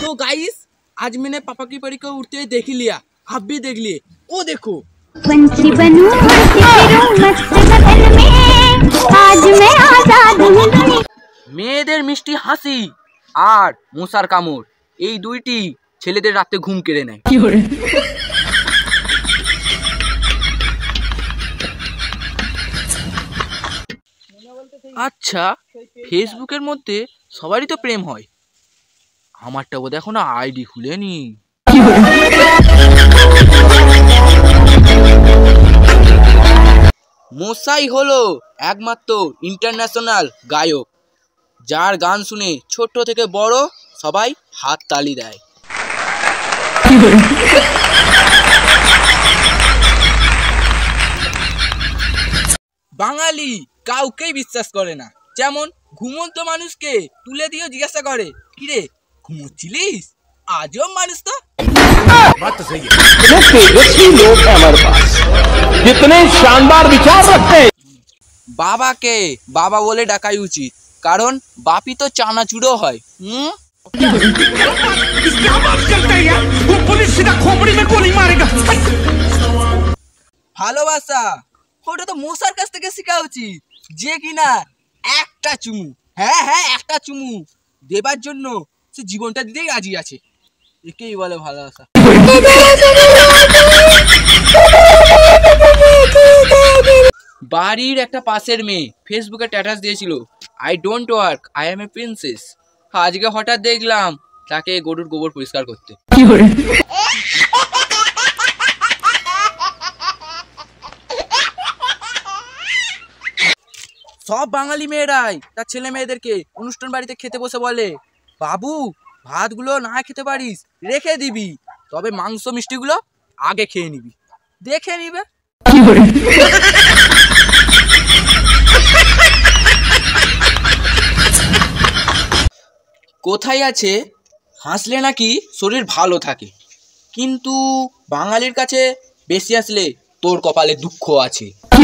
तो गाइस आज मैंने पापा की परी को उड़ते हुए देख लिया, आप भी देख लिए। ओ देखो पंछी बनूं मस्त बदन में, आज मैं आजाद हूं। মেয়েদের মিষ্টি হাসি আর মশার কামড় এই দুইটি ছেলেদের রাতে ঘুম কেড়ে নেয়। আচ্ছা, ফেসবুকের মধ্যে সবারই তো প্রেম হয়, আমারটা বোধ এখনো আইডি খুলেনি। মশাই হলো একমাত্র ইন্টারন্যাশনাল গায়ক, যার গান শুনে ছোট থেকে বড় সবাই হাত তালি দেয়। বাঙালি কাউকেই বিশ্বাস করে না, যেমন ঘুমন্ত মানুষকে তুলে দিয়ে জিজ্ঞাসা করে, কিরে ঘুমোচ্ছিলিস? আজও মানুষ তো बात तो सही है। ऐसे लोग हैं हमारे पास जितने शानदार विचार रखते हैं। বাবাকে বাবা বলে ডাকাই উচিত, কারণ বাপি তো চানাচুরও হয়। ভালোবাসা ওটা তো মশার কাছ থেকে শেখা উচিত, যে কিনা একটা চুমু, হ্যাঁ একটা চুমু দেবার জন্য সে জীবনটা দিতেই রাজি আছে। একেই বলে ভালোবাসা। বাড়ির একটা পাশের মেয়ে ফেসবুকে স্ট্যাটাস দিয়েছিল, I don't work, I am a princess. আজকে হঠাৎ দেখলাম তাকে গরুর গোবর পরিষ্কার করতে। সব বাঙালি মেয়েরাই তার ছেলে মেয়েদেরকে অনুষ্ঠান বাড়িতে খেতে বসে বলে, বাবু ভাতগুলো না খেতে পারিস রেখে দিবি, তবে মাংস মিষ্টিগুলো আগে খেয়ে নিবি, দেখে নিবে। কোথায় আছে হাসলে নাকি শরীর ভালো থাকে, কিন্তু বাঙালির কাছে বেশি আসলে তোর কপালে দুঃখ আছে।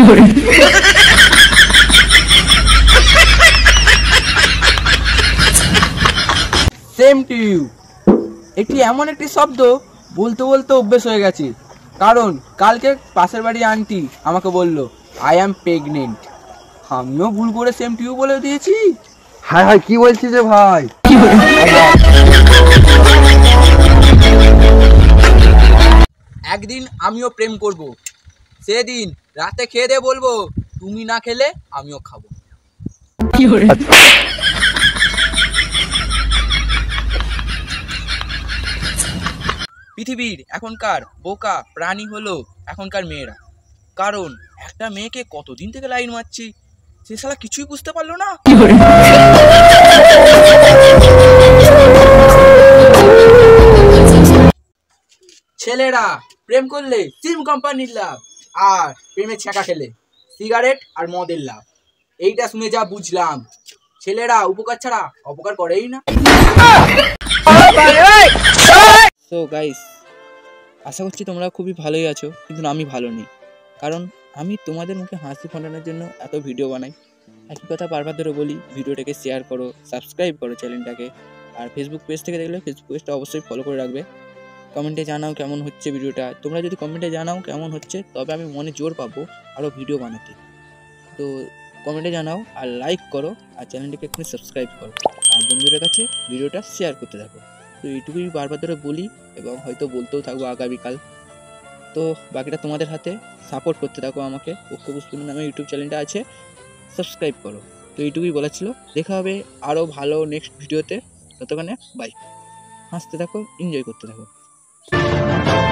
সেম টু ইউ এটি এমন একটি শব্দ বলতে বলতে অভ্যেস হয়ে গেছে, কারণ কালকে পাশের বাড়ি আন্টি আমাকে বলল আই অ্যাম প্রেগনেন্ট, আমিও ভুল করে সেম টু ইউ বলে দিয়েছি। হ্যাঁ হ্যাঁ কি বলছিস রে ভাই? একদিন আমিও প্রেম করব, সেদিন রাতে খেয়ে দিয়ে বলবো তুমি না খেলে আমিও খাবো। পৃথিবীর এখনকার বোকা প্রাণী হলো এখনকার মেয়েরা, কারণ একটা মেয়েকে কতদিন থেকে লাইন মারছি, সে শালা কিছুই বুঝতে পারলো না। ছেলেরা প্রেম করলে সিম কোম্পানির লাভ, আর প্রেমে ছ্যাঁকা খেলে সিগারেট আর মদের লাভ। এইটা শুনে যা বুঝলাম, ছেলেরা উপকার ছাড়া অপকার করেই না। সো গাইস, আশা করছি তোমরা খুবই ভালোই আছো, কিন্তু আমি ভালো নেই, কারণ আমি তোমাদের মুখে হাসি ফোটানোর জন্য এত ভিডিও বানাই। একই কথা বারবার ধরে বলি, ভিডিওটাকে শেয়ার করো, সাবস্ক্রাইব করো চ্যানেলটাকে, আর ফেসবুক পেজ থেকে দেখলে ফেসবুক পেজটা অবশ্যই ফলো করে রাখবে। কমেন্টে জানাও কেমন হচ্ছে ভিডিওটা, তোমরা যদি কমেন্টে জানাও কেমন হচ্ছে তবে আমি মনে জোর পাবো আরও ভিডিও বানাতে। তো কমেন্টে জানাও, আর লাইক করো, আর চ্যানেলটিকে এক্ষুনি সাবস্ক্রাইব করো, আর বন্ধুদের কাছে ভিডিওটা শেয়ার করতে থাকো। তো এইটুকুই বারবার ধরে বলি, এবং হয়তো বলতেও থাকবো আগামীকাল। তো বাকিটা তোমাদের হাতে, সাপোর্ট করতে থাকো আমাকে। অক্টোপুস নামে ইউটিউব চ্যানেলটা আছে, সাবস্ক্রাইব করো। তো এইটুকুই বলা ছিল, দেখা হবে আরও ভালো নেক্সট ভিডিওতে। ততক্ষণে বাই, হাসতে থাকো, এনজয় করতে থাকো।